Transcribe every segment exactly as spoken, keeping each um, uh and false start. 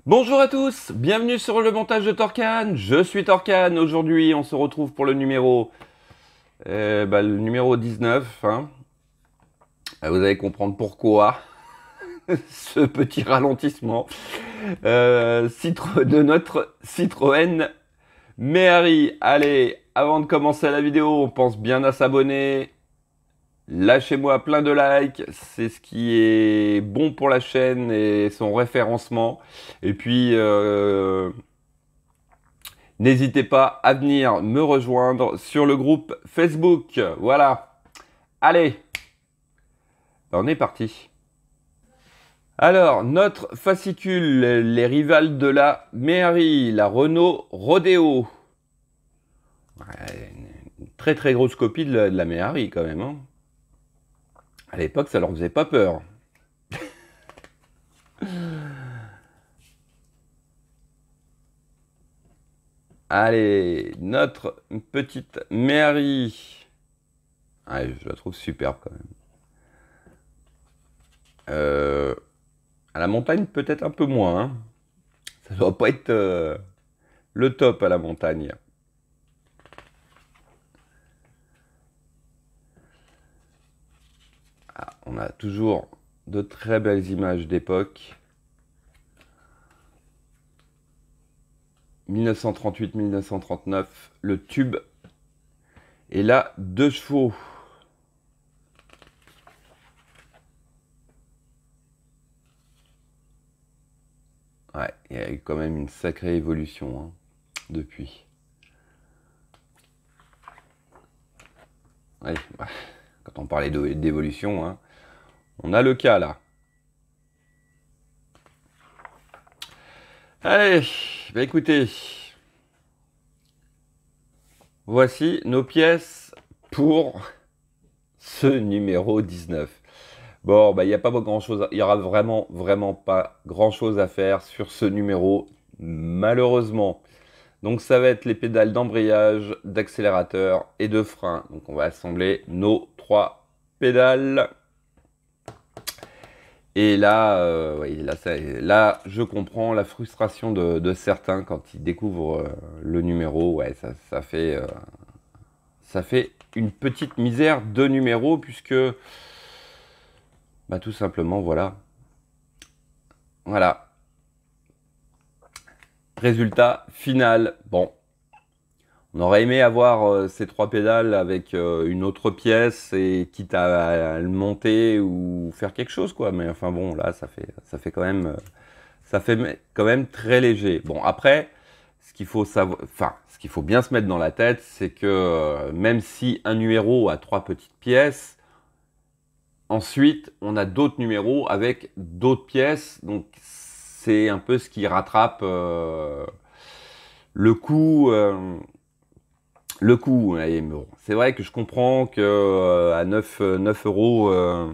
Bonjour à tous, bienvenue sur le montage de Torcan, je suis Torcan. Aujourd'hui on se retrouve pour le numéro euh, bah, le numéro dix-neuf, hein. Vous allez comprendre pourquoi ce petit ralentissement euh, Citro de notre Citroën Méhari. Allez, avant de commencer la vidéo, on pense bien à s'abonner. Lâchez-moi plein de likes, c'est ce qui est bon pour la chaîne et son référencement. Et puis, euh, n'hésitez pas à venir me rejoindre sur le groupe Facebook. Voilà. Allez, on est parti. Alors, notre fascicule, les rivales de la Méhari, la Renault Rodeo. Ouais, une très très grosse copie de la, de la Méhari quand même, hein. À l'époque, ça leur faisait pas peur. Allez, notre petite Méhari. Ah, je la trouve superbe quand même. Euh, à la montagne, peut-être un peu moins, hein. Ça doit pas être euh, le top à la montagne. Ah, on a toujours de très belles images d'époque. mille neuf cent trente-huit mille neuf cent trente-neuf, le tube. Et là, deux chevaux. Ouais, il y a eu quand même une sacrée évolution, hein, depuis. Ouais, bah, quand on parlait d'évolution, hein, on a le cas là. Allez, bah écoutez, voici nos pièces pour ce numéro dix-neuf. Bon, bah il n'y a pas grand chose, il y aura vraiment, vraiment pas grand chose à faire sur ce numéro, malheureusement. Donc ça va être les pédales d'embrayage, d'accélérateur et de frein. Donc on va assembler nos trois pédales. Et là, euh, oui, là, ça, là, je comprends la frustration de, de certains quand ils découvrent euh, le numéro. Ouais, ça, ça fait, euh, ça fait une petite misère de numéro puisque, bah, tout simplement, voilà, voilà. Résultat final. Bon, on aurait aimé avoir euh, ces trois pédales avec euh, une autre pièce et quitte à, à le monter ou faire quelque chose, quoi. Mais enfin bon, là, ça fait, ça fait quand même. Euh, Ça fait quand même très léger. Bon, après, ce qu'il faut savoir, enfin, ce qu'il faut bien se mettre dans la tête, c'est que euh, même si un numéro a trois petites pièces, ensuite, on a d'autres numéros avec d'autres pièces. Donc, c'est un peu ce qui rattrape euh, le coût. Euh, le coût. Et bon, c'est vrai que je comprends que euh, à neuf euros. Euh,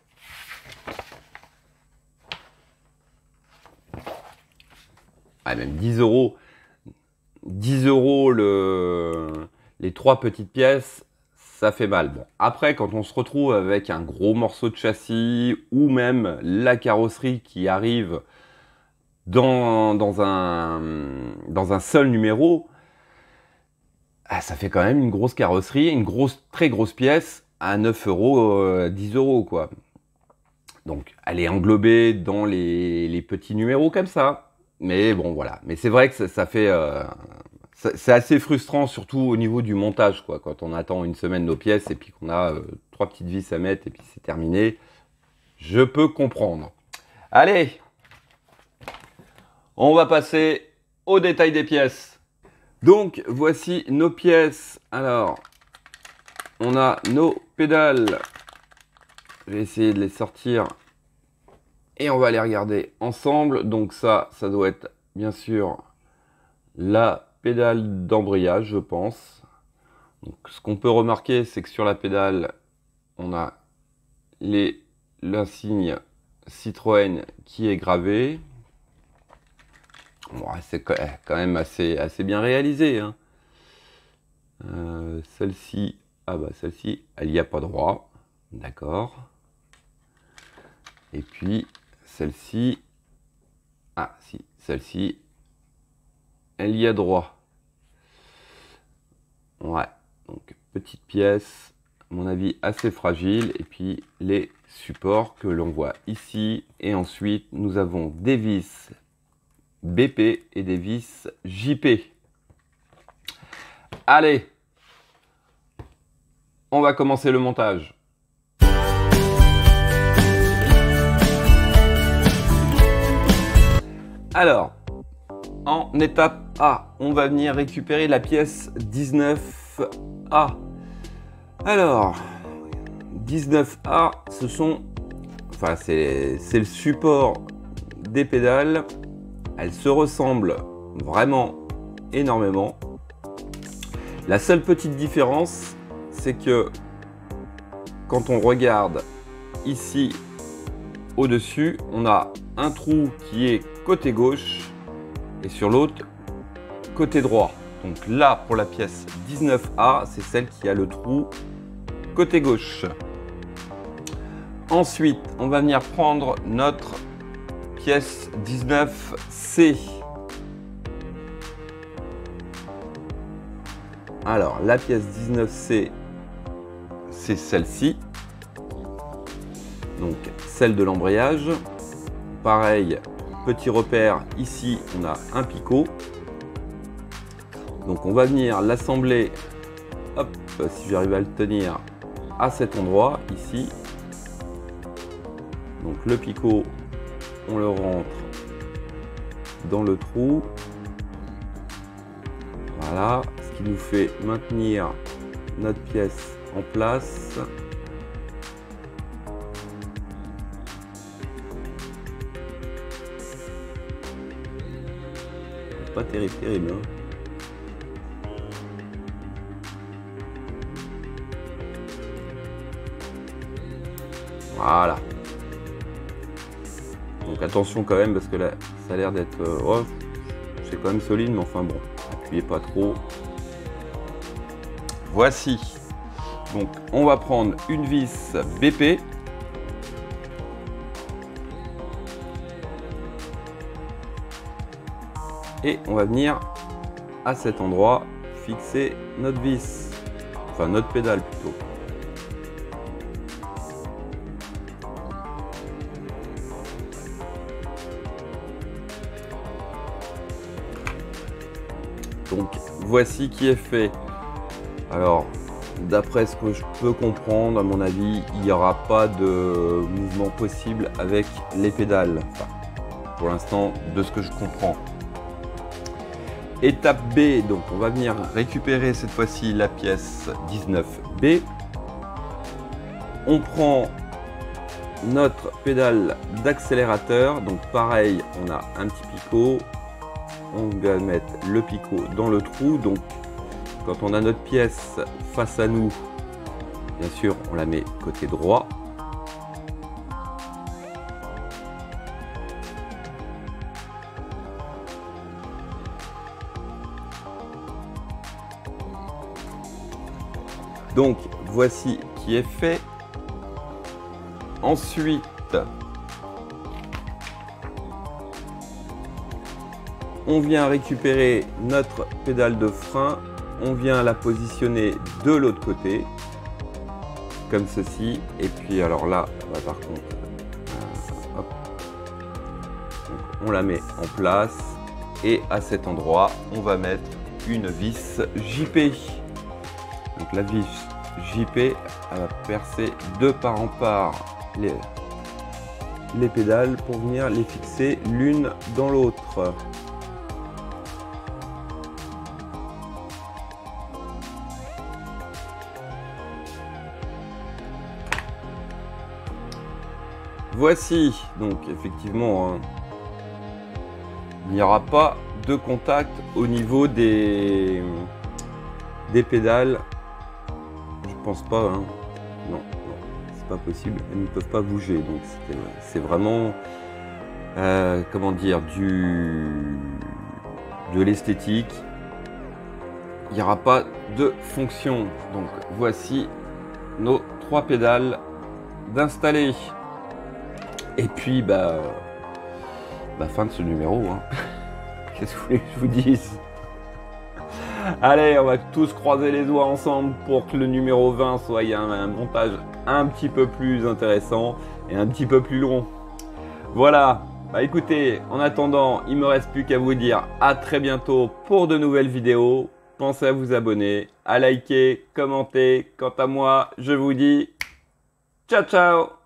ah, même dix euros. dix euros le, les trois petites pièces, ça fait mal. Bon, après, quand on se retrouve avec un gros morceau de châssis ou même la carrosserie qui arrive dans, dans, un, dans un seul numéro, ah, ça fait quand même une grosse carrosserie, une grosse, très grosse pièce à neuf euros, euh, dix euros, quoi. Donc, elle est englobée dans les, les petits numéros comme ça. Mais bon, voilà. Mais c'est vrai que ça, ça fait... Euh, c'est assez frustrant, surtout au niveau du montage, quoi. Quand on attend une semaine nos pièces et puis qu'on a euh, trois petites vis à mettre et puis c'est terminé. Je peux comprendre. Allez, on va passer au détail des pièces. Donc, voici nos pièces. Alors, on a nos pédales. Je vais essayer de les sortir et on va les regarder ensemble. Donc ça, ça doit être bien sûr la pédale d'embrayage, je pense. Donc, ce qu'on peut remarquer, c'est que sur la pédale, on a l'insigne Citroën qui est gravé. Bon, c'est quand même assez, assez bien réalisé, hein. Euh, celle-ci, ah bah celle-ci, elle n'y a pas droit, d'accord. Et puis celle-ci, Ah si, celle-ci, elle y a droit. Ouais, donc petite pièce, à mon avis assez fragile. Et puis les supports que l'on voit ici. Et ensuite, nous avons des vis B P et des vis J P. Allez, on va commencer le montage. Alors, en étape A, on va venir récupérer la pièce dix-neuf A. Alors, dix-neuf A, ce sont, enfin, c'est le support des pédales. Elles se ressemblent vraiment énormément. La seule petite différence, c'est que quand on regarde ici au-dessus, on a un trou qui est côté gauche et sur l'autre côté droit. Donc là, pour la pièce dix-neuf A, c'est celle qui a le trou côté gauche. Ensuite, on va venir prendre notre pièce dix-neuf C. Alors, la pièce dix-neuf C, c'est celle-ci. Donc, celle de l'embrayage. Pareil, petit repère, ici, on a un picot. Donc, on va venir l'assembler, hop, si j'arrive à le tenir, à cet endroit, ici. Donc, le picot, on le rentre dans le trou. Voilà, ce qui nous fait maintenir notre pièce en place. Pas terrible, terrible. Hein. Voilà. Donc attention quand même parce que là, ça a l'air d'être... Euh, oh, c'est quand même solide, mais enfin bon, appuyez pas trop. Voici. Donc on va prendre une vis B P. Et on va venir à cet endroit fixer notre vis, enfin notre pédale plutôt. Donc voici qui est fait. Alors d'après ce que je peux comprendre, à mon avis, il n'y aura pas de mouvement possible avec les pédales. Enfin, pour l'instant, de ce que je comprends. Étape B, donc on va venir récupérer cette fois-ci la pièce dix-neuf B. On prend notre pédale d'accélérateur, donc pareil, on a un petit picot. On va mettre le picot dans le trou, donc quand on a notre pièce face à nous, bien sûr, on la met côté droit. Donc, voici qui est fait. Ensuite, on vient récupérer notre pédale de frein. On vient la positionner de l'autre côté, comme ceci. Et puis, alors là, bah, par contre, euh, hop. Donc, on la met en place. Et à cet endroit, on va mettre une vis J P. Donc la vis J P, elle va percer de part en part les, les pédales pour venir les fixer l'une dans l'autre. Voici, donc effectivement, hein, il n'y aura pas de contact au niveau des, des pédales. Je pense pas, hein. Non, non, c'est pas possible, elles ne peuvent pas bouger, donc c'est vraiment, euh, comment dire, du, de l'esthétique. Il n'y aura pas de fonction. Donc voici nos trois pédales d'installer. Et puis, bah, bah, fin de ce numéro. Hein. Qu'est-ce que vous voulez que je vous dise? Allez, on va tous croiser les doigts ensemble pour que le numéro vingt soit un, un montage un petit peu plus intéressant et un petit peu plus long. Voilà, bah écoutez, en attendant, il me reste plus qu'à vous dire à très bientôt pour de nouvelles vidéos. Pensez à vous abonner, à liker, commenter. Quant à moi, je vous dis ciao ciao.